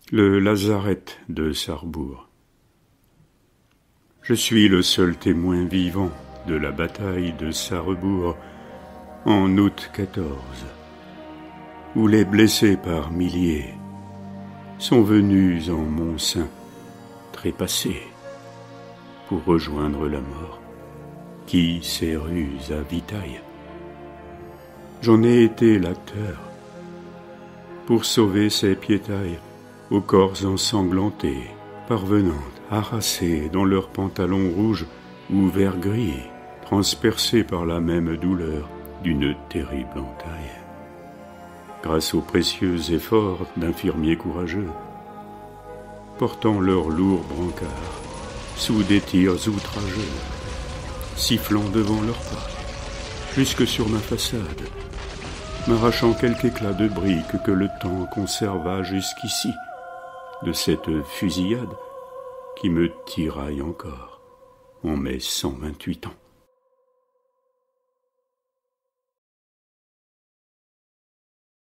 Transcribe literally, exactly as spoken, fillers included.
Le lazaret de Sarrebourg. Je suis le seul témoin vivant de la bataille de Sarrebourg en août quatorze, où les blessés par milliers sont venus en mon sein trépassés pour rejoindre la mort qui ses ruses avitaille. J'en ai été l'acteur pour sauver ces piétailles aux corps ensanglantés, parvenant harassés dans leurs pantalons rouges ou vert gris, transpercés par la même douleur d'une terrible entaille. Grâce aux précieux efforts d'infirmiers courageux, portant leurs lourds brancards sous des tirs outrageux, sifflant devant leurs pas, jusque sur ma façade, m'arrachant quelque éclat de briques que le temps conserva jusqu'ici, de cette fusillade qui me tiraille encore en mes cent vingt-huit ans.